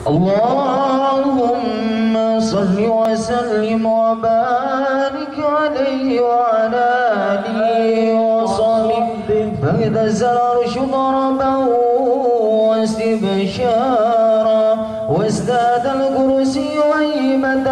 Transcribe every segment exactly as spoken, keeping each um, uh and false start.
اللهم صل وسلم وبارك عليه وعلى آله وصحبه فاغتسل العرش ضربا واستبشارا وازداد الكرسي هيبة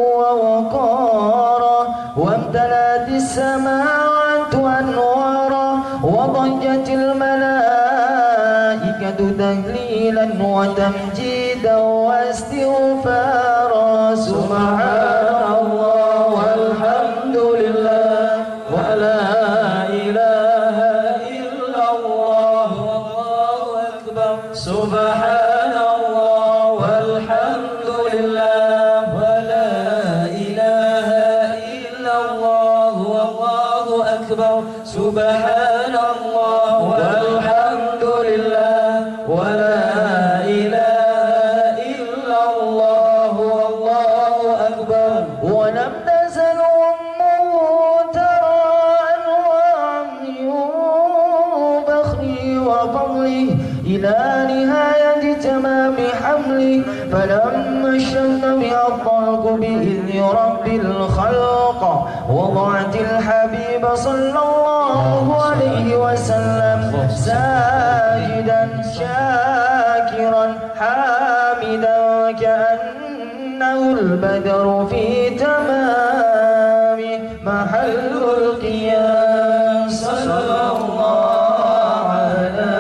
ووقارا وامتلأت السماوات أنوارا وضجت الملائكة تهليلا وتمجيدا واستغفارا سبحان الله والحمد لله ولا إله إلا الله والله أكبر سبحان الله والحمد لله ولا إله إلا الله والله أكبر سبحان الله والحمد لله ولا إله إلا الله والله أكبر ولم تزل أمه ترى أنواع من بخله وفضله إلى نهاية تمام حمله فلما اشتد بها الضرق بإذن رب الخلق وضعت الحبيب صلى الله عليه وسلم ساجدا شاكرا حامدا كأنه البدر في تمام محل القيام صلى الله على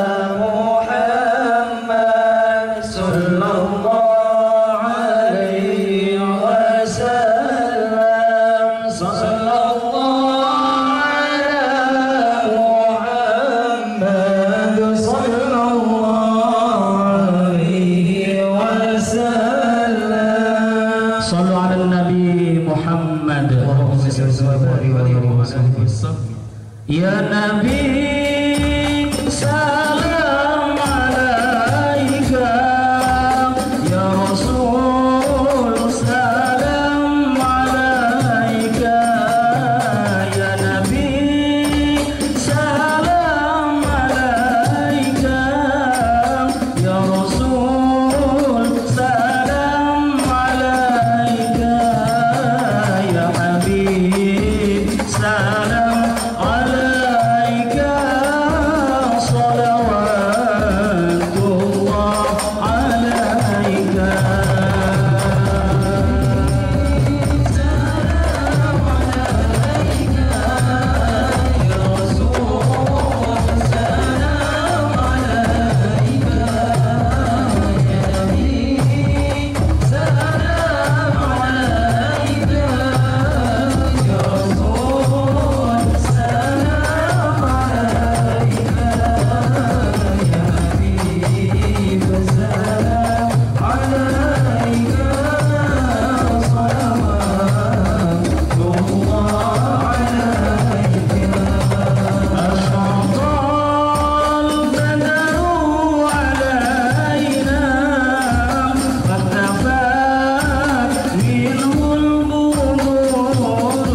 محمد صلى الله عليه وسلم صلى الله على محمد صلى الله عليه وسلم صلوا على النبي محمد يا نبي سلام عليك يا رسول سلام عليك يا نبي سلام عليك يا رسول سلام عليك يا حبيب سلام عليك صلوات الله عليك سلام عليك يا رسول سلام عليك يا نبي سلام عليك يا رسول سلام عليك يا حبيب سلام عليك صلوات الله عليك أشرق البدر علينا فارتفعت منه البدور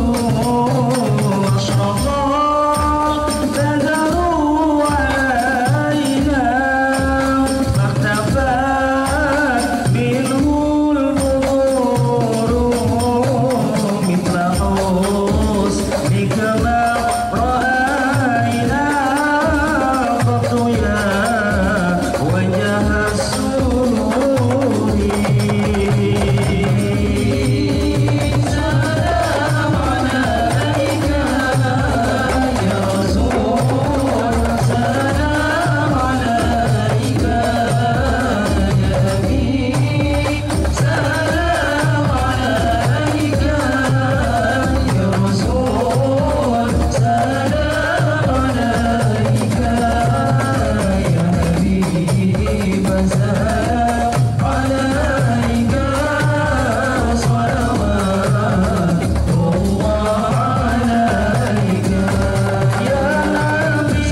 أشرق البدر علينا فارتفعت منه البدور مثل حسنك ما رأينا قط يا وجه السرور سلام عليك يا رسول سلام عليك يا نبي سلام عليك يا رسول سلام عليك يا حبيب سلام عليك صلوات الله عليك يا نبي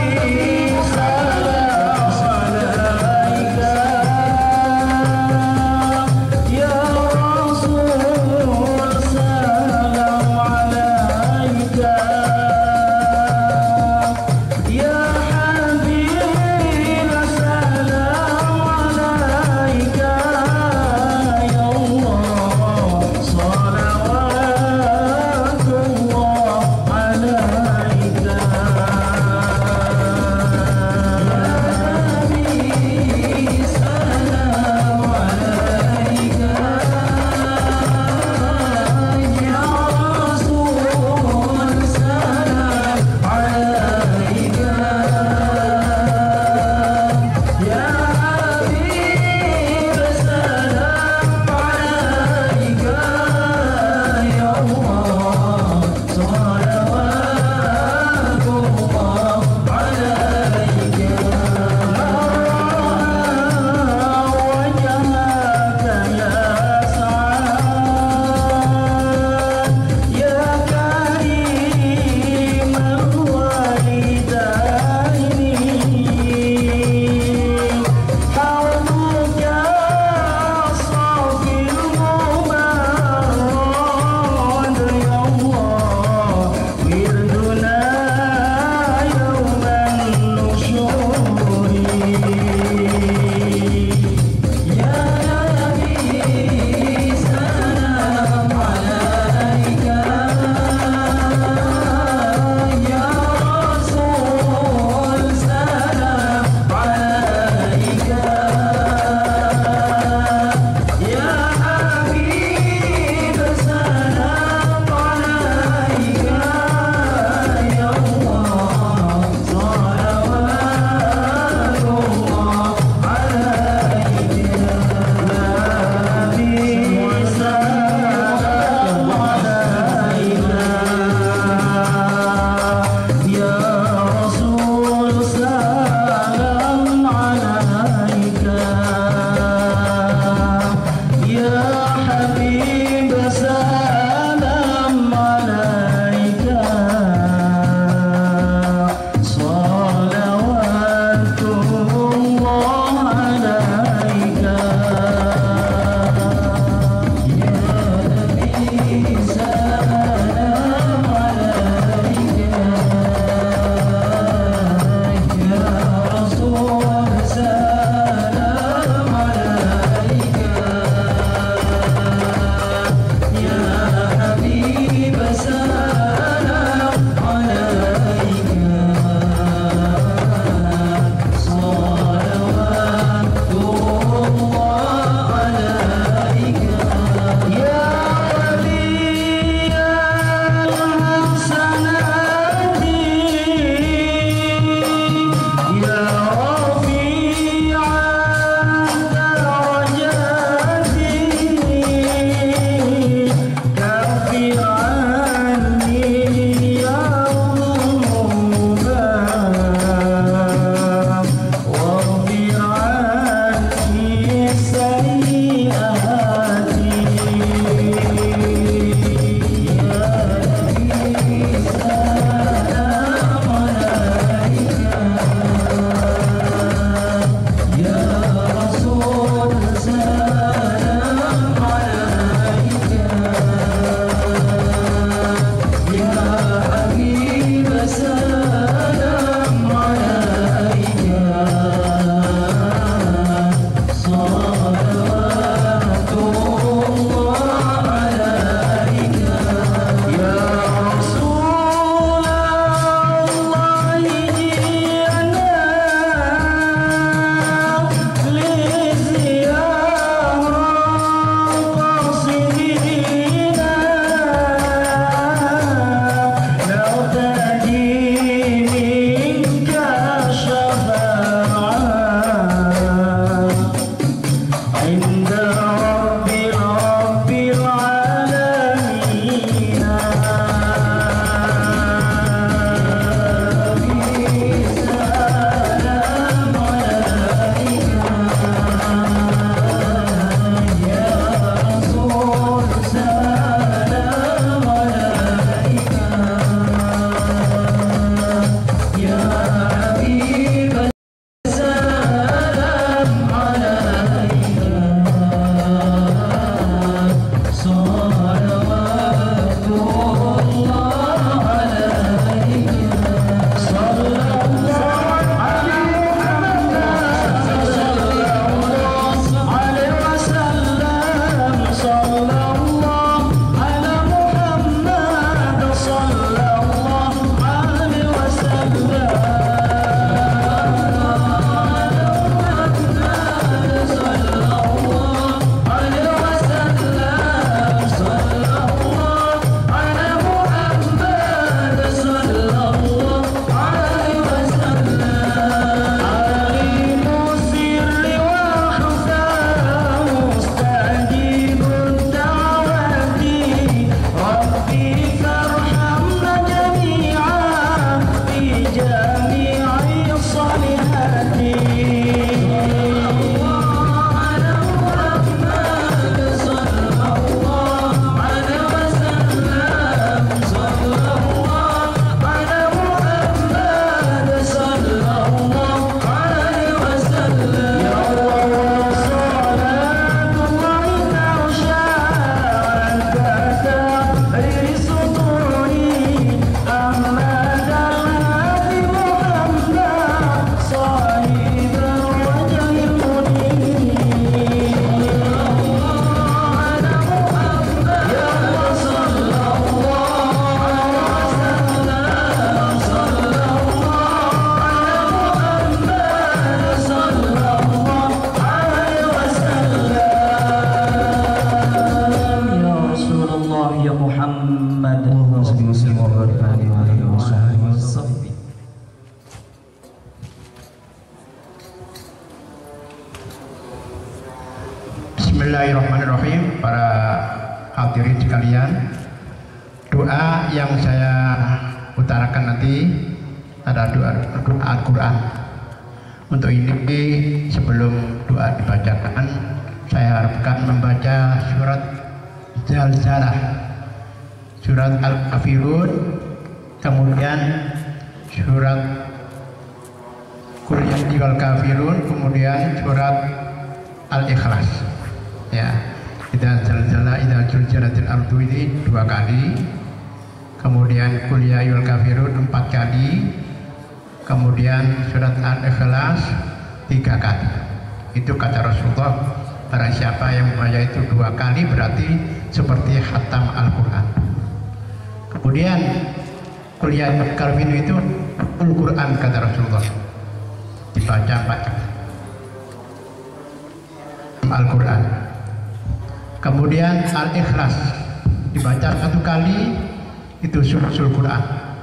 سلام عليك يا رسول سلام عليك يا حبيب سلام Bismillahirrahmanirrahim. Para hadirin sekalian, doa yang saya utarakan nanti adalah doa, doa Al-Quran. Untuk ini sebelum doa dibacakan, saya harapkan membaca surat Zalzalah, surat Al-Kafirun, kemudian surat Qul ya ayyuhal kafirun, kemudian surat Al-Ikhlas. Ya, idza zalzala idza zulzilatil ardu ini dua kali, kemudian Qul ya ayyuhal kafirun empat kali, kemudian surat Al-Ikhlas tiga kali. Itu kata Rasulullah, barang siapa yang membaca itu dua kali berarti seperti khatam Al-Quran. Kemudian Qul ya ayyuhal kafirun itu Al-Quran kata Rasulullah, dibaca empat kali Al-Quran. Kemudian Al-Ikhlas dibaca satu kali, itu suratul Quran.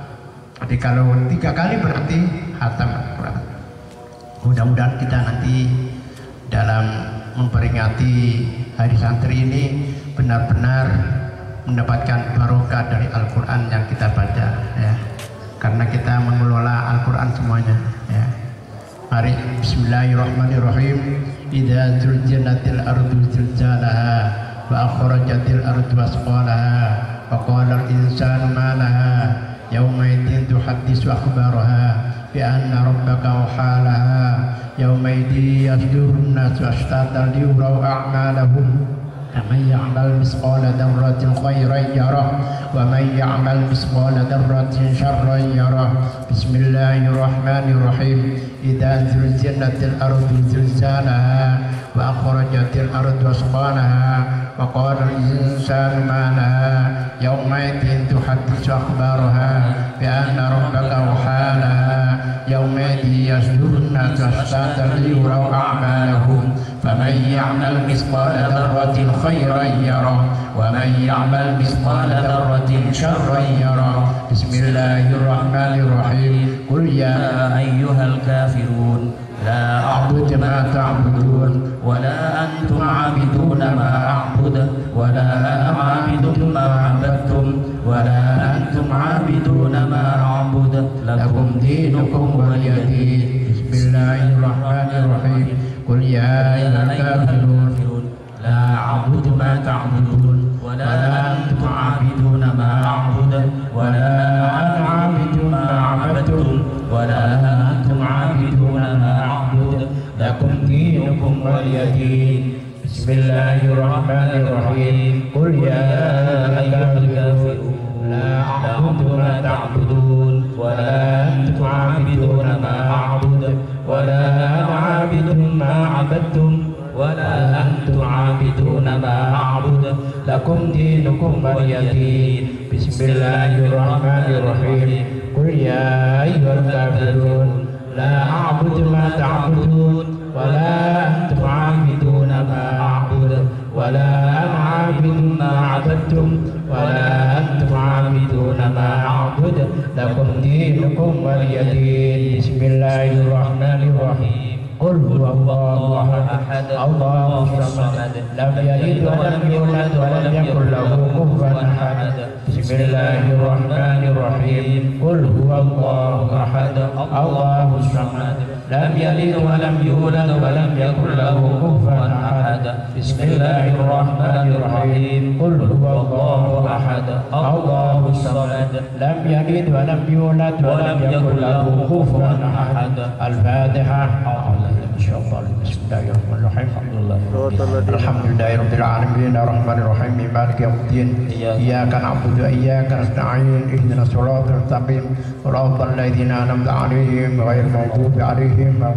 Jadi kalau tiga kali berarti khatam Al-Quran. Mudah-mudahan kita nanti dalam memperingati hari santri ini benar-benar mendapatkan barokah dari Al-Quran yang kita baca, ya. Karena kita mengelola Al-Quran semuanya, ya. Mari Bismillahirrahmanirrahim. Idza zulzilatil ardu zilzalaha wa akhrajatil ardu asqalaha wa qala al-insanu ma laha yawma idzin tuhaddisu akhbaraha bi anna rabbaka awhalaha yawma idzin yasdurun nasu ashtatan liyuraw a'malahum ومن يعمل مثقال ذرة خيرا يره ومن يعمل مثقال ذرة شرا يره بسم الله الرحمن الرحيم إذا زلزلت الأرض زلزالها وأخرجت الأرض أثقالها وقال الإنسان ما لها يومئذ تحدث أخبارها بأن ربك أوحى لها يومئذ يصدر الناس أشتاتا ليروا أعمالهم فمن يعمل مثقال ذرة خيرا يره ومن يعمل مثقال ذرة شرا يره بسم الله الرحمن الرحيم قل يا أيها الكافرون لا أعبد ما تعبدون ولا أنتم عابدون ما أعبد ولا أنا عابد ما عبدتم ولا أنتم عابدون ما أعبد لكم دينكم ولي دين بسم الله الرحمن الرحيم قل يا أيها الكافرون لا أعبد ما تعبدون ولا أنتم عابدون ما أعبد ولا أنا عابد ما عبدتم ولا أنتم عابدون ما أعبد لكم دينكم ولي دين بسم الله الرحمن الرحيم قل يا أيها الكافرون لا أعبد ما تعبدون ولا أنتم عابدون ما أعبد ولا أنا عابد ما عبدتم ولا أنتم عابدون ما أعبد لكم دينكم ولي دين بسم الله الرحمن الرحيم قل يا أيها الكافرون لا أعبد ما تعبدون ولا أنتم عابدون ما أعبد ولا أنا عابد ما عبدتم ولا أنتم عابدون ما أعبد لكم دينكم ولي دين بسم الله الرحمن الرحيم قل هو الله أحد الله الصمد لم يلد ولم يولد ولم يكن له كفوا أحد بسم الله الرحمن الرحيم قل هو الله أحد الله الصمد لم يلد ولم يولد ولم يكن له كفوا أحد بسم الله الرحمن الرحيم قل هو الله أحد الله الصمد لم يلد ولم يولد ولم يكن له كفوا أحد الفاتحة بسم الله الرحمن الرحيم الحمد لله رب العالمين الرحمن الرحيم مالك يوم الدين إياك نعبد وإياك نستعين اهدنا الصراط المستقيم صراط الذين أنعمت عليهم غير المغضوب عليهم ولا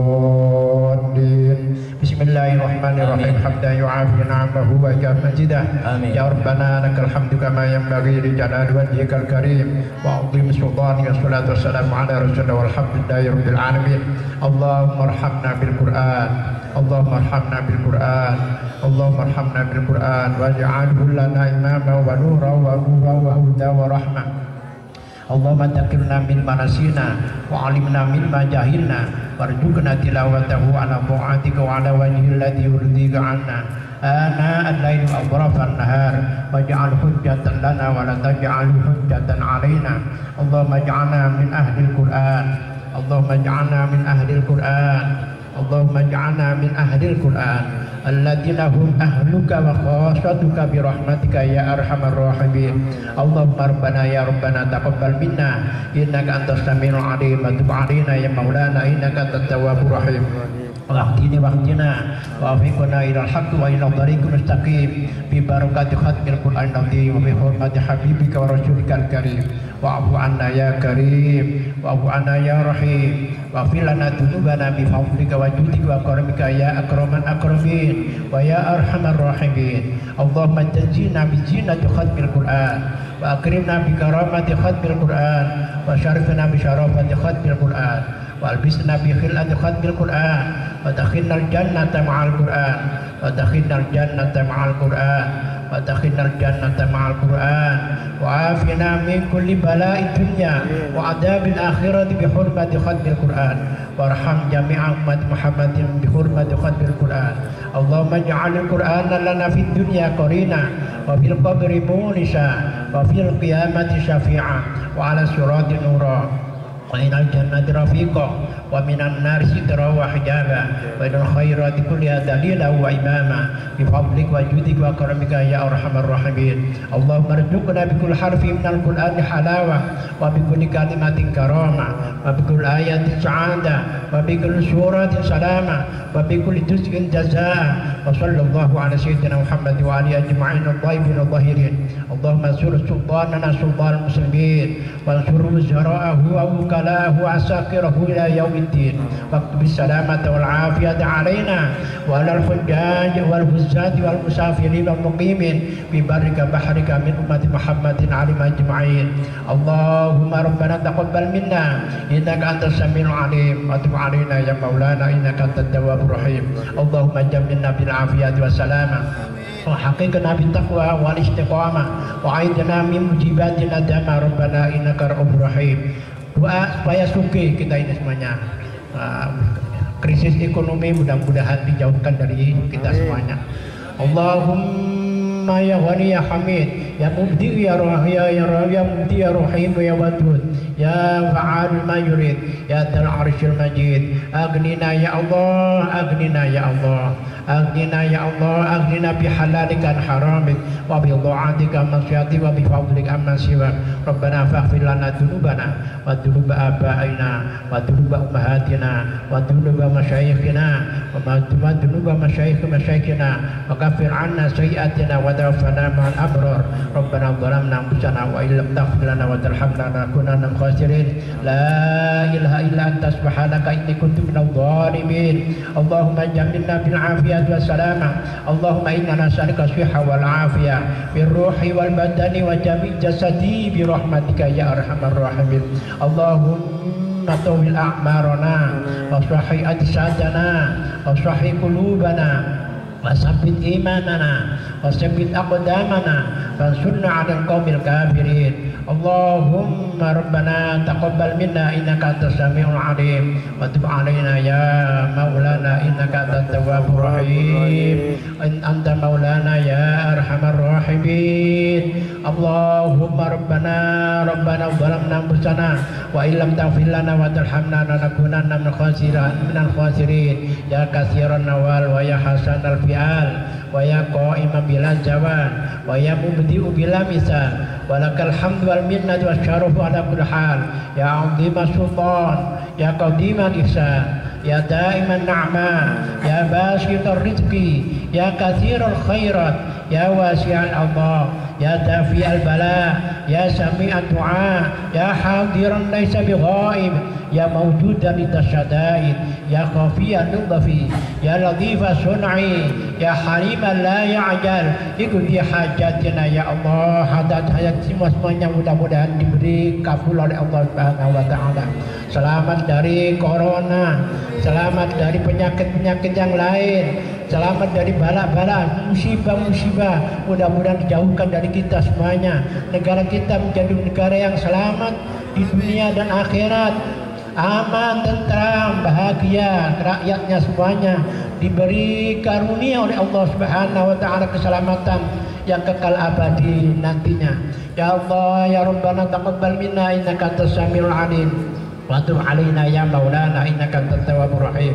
الضالين بسم الله الرحمن الرحيم حمدا يعافي نعمه ويجعل مجده يا ربنا لك الحمد كما ينبغي لجلال وجهك الكريم وعظيم سلطانك والصلاة والسلام على رسول الله والحمد لله رب العالمين اللهم ارحمنا بالقرآن اللهم ارحمنا بالقرآن اللهم ارحمنا بالقرآن واجعله لنا إماما ونورا ونورا وهدى ورحمة Allahumma dzakirna min manasina wa 'allimna mimma jahilna warzuqna tilawatahu ala ta'atika wa ala wajhil ladzi yurdika 'anna ana al-laili wa atrafan nahar waj'al hujjatan lana wa la taj'al hujjatan 'alaina Allahumma ij'alna min ahlil Qur'an Allahumma ij'alna min ahlil Qur'an Allahumma ij'alna min ahlil Qur'an alladzina hum ahluka wa khassatuka bi rahmatika ya arhamar rahimin Allahumma rabbana ya rabbana taqabbal minna innaka antas samiul alim wa tub 'alaina ya maulana innaka antat tawwabur rahim wahdini wahdina wa afiqna ilal haqqi wa ilal tariqil mustaqim bi barakati khatmil Qur'an azim wa bi hurmati habibika wa rasulikal karim wa'fu anna ya karim wa'fu anna ya rahim wa'fir lana dzunubana bi fadlika wa judika wa karamika ya akraman akramin wa ya arhamar rahimin Allahumma tajina bi zinati khatmil Qur'an wa akrimna bi karamati khatmil Qur'an wa syarifna bi syarafati khatmil Qur'an wa albisna bi khilati khatmil Qur'an wa dakhinal jannata ma'al Qur'an wa dakhinal jannata ma'al Qur'an wa dakhinal jannata ma'al Qur'an wa afina min kulli bala'id dunya wa adabil akhirati bi hurmati khatmil Qur'an warham jami'a umat Muhammadin bi hurmati khatmil Qur'an Allahumma ij'alil Qur'ana lana fid dunya qarina wa fil qabri munisa wa fil qiyamati syafi'a wa ala sirati nura wa ilal jannati rafiqa wa minan nar sitra wa hijaba wa ilal khairati kulliha dalila wa imama bi fadlik wa judik wa karamika ya arhamar rahimin Allahumma rzuqna bi kulli harfin minal Qur'ani halawa wa bi kulli kalimatin karama wa bi kulli ayatin sa'ada wa bi kulli suratin salama wa bi kulli juz'in jazaa wa sallallahu ala sayyidina Muhammad wa alihi ajma'in al-dhaifin al-dhahirin Allahumma sur sultanana sultan muslimin wa sur wuzara'ahu wa wukala'ahu asakirahu ila yaumiddin waqtu bisalamata wal afiyata alaina wa alal hujjaj wal huzzati wal musafirin wal muqimin bi barika bahrika min ummati Muhammadin alim ajma'in Allahumma rabbana taqabbal minna innaka antas samiul alim wa tub 'alaina ya maulana innaka antat tawwabur rahim Allahumma jamilna bil afiyati was salama wa haqiqna bit taqwa wal istiqamah wa aidna min mujibati nadama rabbana innaka ra'ufur rahim. Doa supaya suki kita ini semuanya. Uh, krisis ekonomi mudah-mudahan dijauhkan dari kita semuanya. Allahumma ya ghani ya hamid ya mubdi ya rahim ya ya mubdi ya rahim ya wadud ya fa'al ma yurid ya dal arsyil majid aghnina ya Allah aghnina ya Allah aghnina ya Allah aghnina bi halalika an haramik wa bi dha'atika masyati wa bi fadlika amma siwa rabbana faghfir lana dzunubana wa dzunuba abaina wa dzunuba ummahatina wa dzunuba masyayikhina wa dzunuba masyayikh masyayikhina wa kaffir 'anna sayyi'atina wa tawaffana ma'al abrar rabbana dhalamna anfusana wa illam taghfir lana wa tarhamna lanakunanna minal khasirin la ilaha illa anta subhanaka inni kuntu minadh dhalimin Allahumma jamilna bil afiyati wassalama Allahumma inna nas'aluka as-sihha wal afiyah bir ruhi wal badani wa jami' jasadi bi rahmatika ya arhamar rahimin Allahumma tawil a'marana wa sahih ajsadana wa sahih qulubana wa sabbit imanana wa sabbit aqdamana fansurna 'alal qaumil kafirin Allahumma rabbana taqabbal minna innaka antas samiul alim wa tub 'alaina ya maulana innaka antat tawwabur rahim anta maulana ya arhamar rahimin Allahumma rabbana rabbana zalamna anfusana wa illam taghfir lana wa tarhamna lanakunanna minal khasirin minal khasirin ya katsiran nawal wa ya hasanal fi'al wa ya qa'iman bila jawan wa ya mubdi'u bila misal walakal hamdu wal minnatu wasyarafu ala kulli hal ya 'azima sultan ya qadiman ihsan ya daiman na'ma ya basitar rizqi ya katsiral khairat ya wasi'al Allah ya dafi'al bala ya sami'at du'a ya hadiran laysa bighaib ya mawjudan litasyadaid ya khafiyan nudhafi ya latifa sun'i ya haliman la ya'jal ikuti hajatina ya Allah hadat hayat semua semuanya mudah-mudahan diberi kabul oleh Allah Subhanahu wa taala selamat dari corona selamat dari penyakit-penyakit yang lain selamat dari bala-bala musibah-musibah mudah-mudahan dijauhkan dari kita semuanya negara kita menjadi negara yang selamat di dunia dan akhirat, aman, tentram, bahagia, rakyatnya semuanya diberi karunia oleh Allah Subhanahu wa taala keselamatan yang kekal abadi nantinya. Ya Allah ya Rabbana taqabbal minna innaka antas samiul alim wa tub alaina ya maulana innaka antat tawwabur rahim.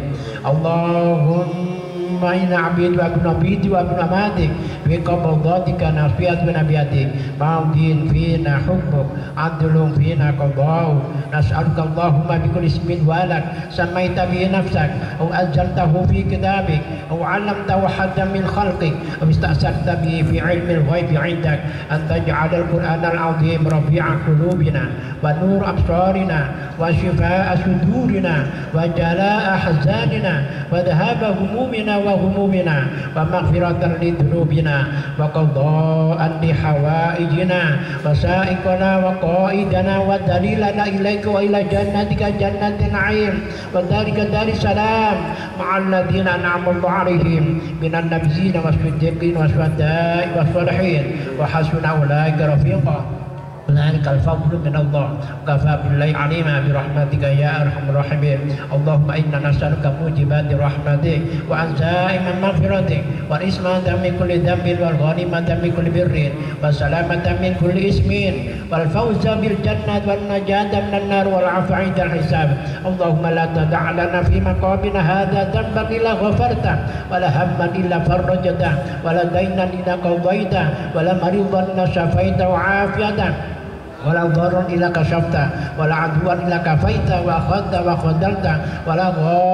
Allahumma inna abid wa abna abid wa abna amadik fi qabdatika nasfiyat wa nabiyatik ma'udin fina hubbuk adlun fina qadau nas'aluka Allahumma bi kulli ismin walak samaita bi nafsak aw anzaltahu fi kitabik aw 'allamtahu haddan min khalqik aw ista'sarta bi fi 'ilmi al-ghaib 'indak an taj'al al-Qur'an al-'azim rabi'a qulubina wa nur absarina wa shifaa'a sudurina wa jalaa'a ahzanina wa dhahaba humumina wa humumina wa maghfiratan li dhunubina wa qada'an li hawaijina wa sa'iqana wa qa'idana wa dalilana ilaika wa ila jannatika jannatin na'im wa dhalika daris salam ma'al ladzina an'ama Allahu 'alaihim minan nabiyyin was-siddiqin was-syuhada'i was-shalihin wa hasuna ulaika rafiqa. ذلك الفضل من الله كفى بالله عليما برحمتك يا ارحم الراحمين. اللهم انا نسالك موجبات رحمتك وعزائم مغفرتك والاسمة من كل ذنب والغنيمة من كل بر والسلامة من كل اسم والفوز بالجنة والنجاة من النار والعفو عند الحساب. اللهم لا تدع لنا في مقامنا هذا ذنبا الا غفرته ولا هما الا فرجته ولا دينا الا قضيته ولا مريضا الا شفيته وعافيته ولا ضرا إلا كشفته ولا عدوا إلا كفيته وأخذت وخذلته ولا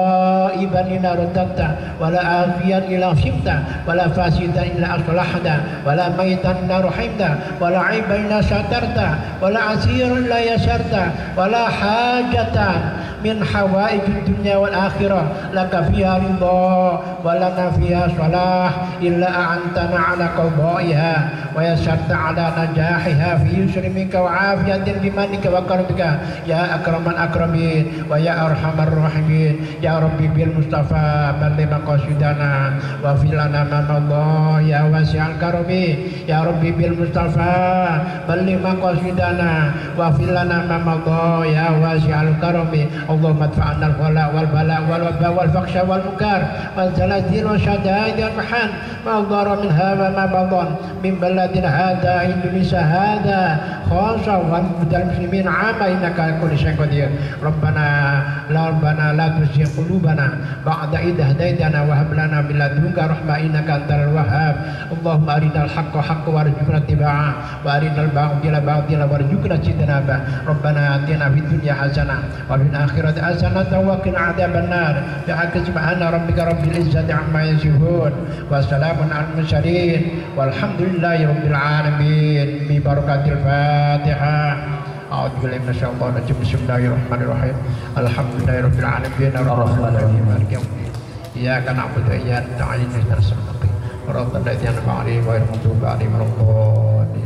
غائبا إلا رددته ولا آفيا إلا شفته ولا فاسدا إلا أصلحته ولا ميتا إلا رحمته ولا عيبا إلا سترته ولا عسيرا إلا يسرته ولا حاجة من حوائج الدنيا والآخرة لك فيها رضا ولنا فيها صلاح إلا أعنتنا على قضائها ويسرت على نجاحها في يسر منك وعافية بمنك وكرمك يا أكرم الأكرمين ويا أرحم الراحمين. يا ربي بالمصطفى بلغ مقاصدنا واغفر لنا ما مضى يا واسع الكرم. يا ربي بالمصطفى بلغ مقاصدنا واغفر لنا ما مضى يا واسع الكرم. اللهم ادفع عنا الغلاء والبلاء والوباء والفحش والمنكر والزلازل والشدائد والمحن ما ضر منها وما بطن من بلدنا هذا إندونيسيا هذا خاصة والمسلمين عامة إنك على كل شيء قدير. ربنا لا ربنا لا تزغ قلوبنا بعد إذ هديتنا وهب لنا من لدنك رحمة إنك أنت الوهاب. اللهم أرنا الحق حقا وارزقنا اتباعه وأرنا الباطل باطلا وارزقنا اجتنابه. ربنا آتنا في الدنيا حسنة وفي الآخرة حسنة وقنا عذاب النار. بحق سبحان ربك رب العزة عما يصفون وسلام على المرسلين والحمد لله رب العالمين ببركة الفاتحة. أعوذ بالله من الشيطان الرجيم. بسم الله الرحمن الرحيم. الحمد لله رب العالمين الرحمن الرحيم مالك يوم الدين. إياك نعبد وإياك نستعين اهدنا الصراط المستقيم صراط الذين أنعمت عليهم غير المغضوب عليهم ولا الضالين.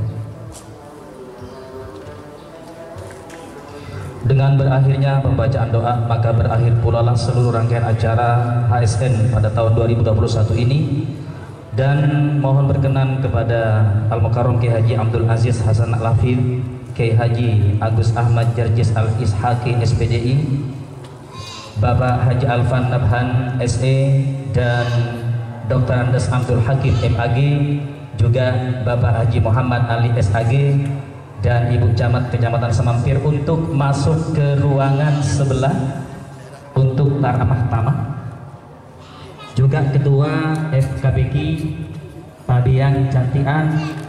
Dengan berakhirnya pembacaan doa, maka berakhir pula lah seluruh rangkaian acara H S N pada tahun dua ribu dua puluh satu ini. Dan mohon berkenan kepada Al-Mukarram Kiai Haji Abdul Aziz Hasan Al-Hafidh, Kiai Haji Agus Ahmad Jarjis Al-Ishaqi S P D I, Bapak Haji Alfan Nabhan S E, dan Doktor Andes Abdul Hakim M A G, juga Bapak Haji Muhammad Ali S A G, dan Ibu Camat Kecamatan Semampir untuk masuk ke ruangan sebelah untuk taramah tamah. Juga Ketua F K B K Pabian Cantian